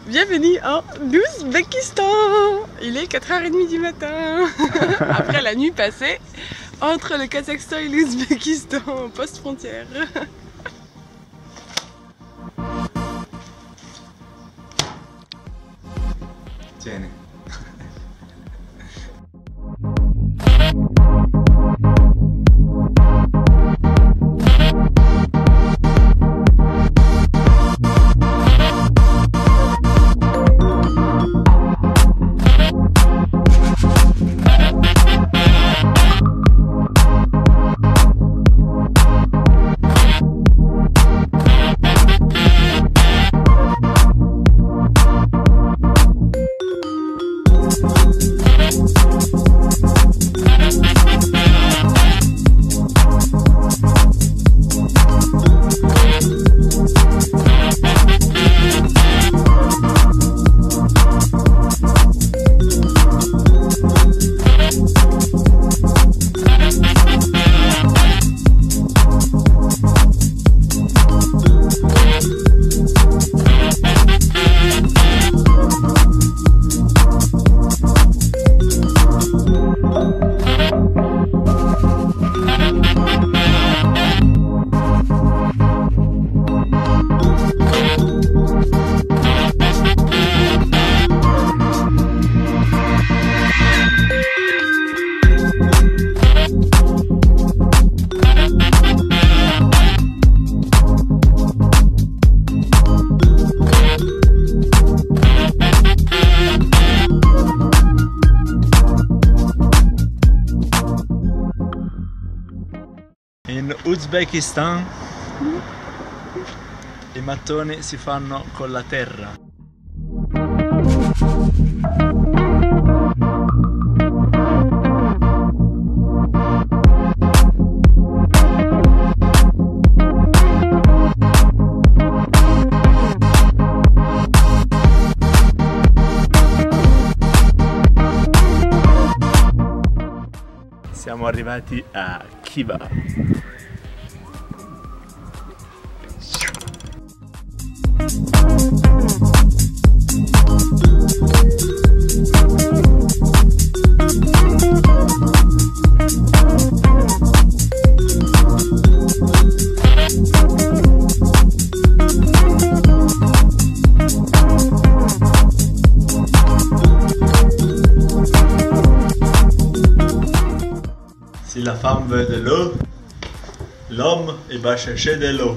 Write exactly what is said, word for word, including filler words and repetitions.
Bienvenue en Uzbekistan. Il est quatre heures trente du matin. Après la nuit passée entre le Kazakhstan et l'Ouzbékistan, post-frontière. Tieni. In Uzbekistan i mattoni si fanno con la terra. Siamo arrivati a Khiva. Si la femme veut de l'eau, l'homme il va chercher de l'eau.